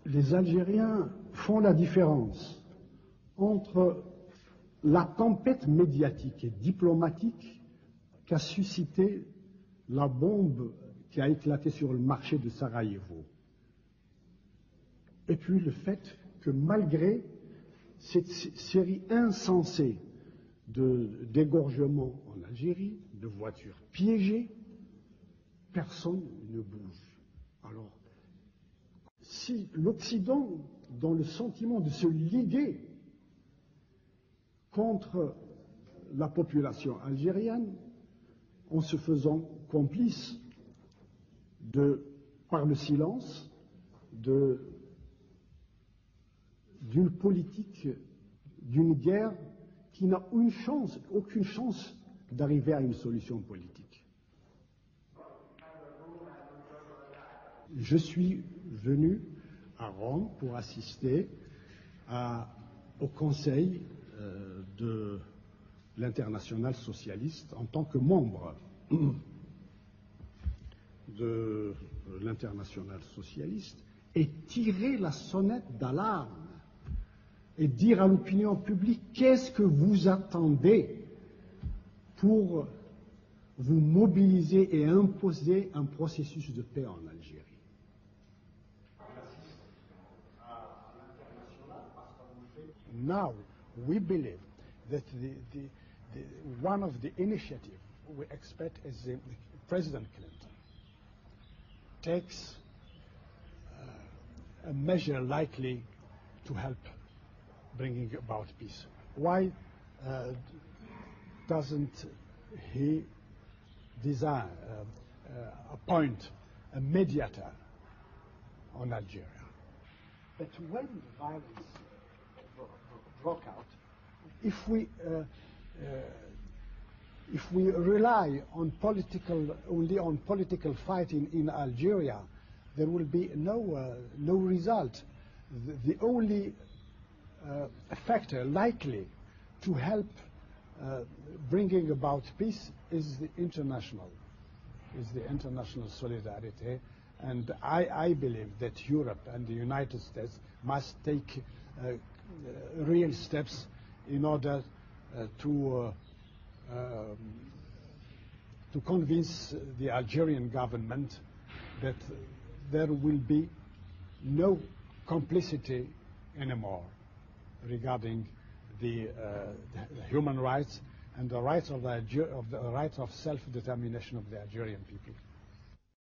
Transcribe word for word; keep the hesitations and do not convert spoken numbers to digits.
les Algériens font la différence entre la tempête médiatique et diplomatique qu'a suscité la bombe qui a éclaté sur le marché de Sarajevo. Et puis le fait que malgré cette série insensée de, d'égorgements en Algérie, de voitures piégées, personne ne bouge. Alors, si l'Occident, dans le sentiment de se liguer contre la population algérienne, en se faisant complice de, par le silence, de, d'une politique, d'une guerre qui n'a une chance, aucune chance d'arriver à une solution politique. Je suis venu à Rome pour assister à, au Conseil euh, de l'Internationale socialiste en tant que membre de l'Internationale socialiste et tirer la sonnette d'alarme et dire à l'opinion publique qu'est-ce que vous attendez pour vous mobiliser et imposer un processus de paix en Algérie. Now we believe that the, the, the, one of the initiatives we expect is the President Clinton takes uh, a measure likely to help bringing about peace. Why uh, doesn't he desire, uh, uh, appoint a mediator on Algeria? But when violence broke out, if we uh, uh, if we rely on political only on political fighting in Algeria, there will be no uh, no result. The, the only uh, factor likely to help uh, bringing about peace is the international is the international solidarity, and I, I believe that Europe and the United States must take uh, uh, real steps in order uh, to uh, um, to convince the Algerian government that there will be no complicity anymore regarding the, uh, the human rights and the rights of the, of the right of self-determination of the Algerian people.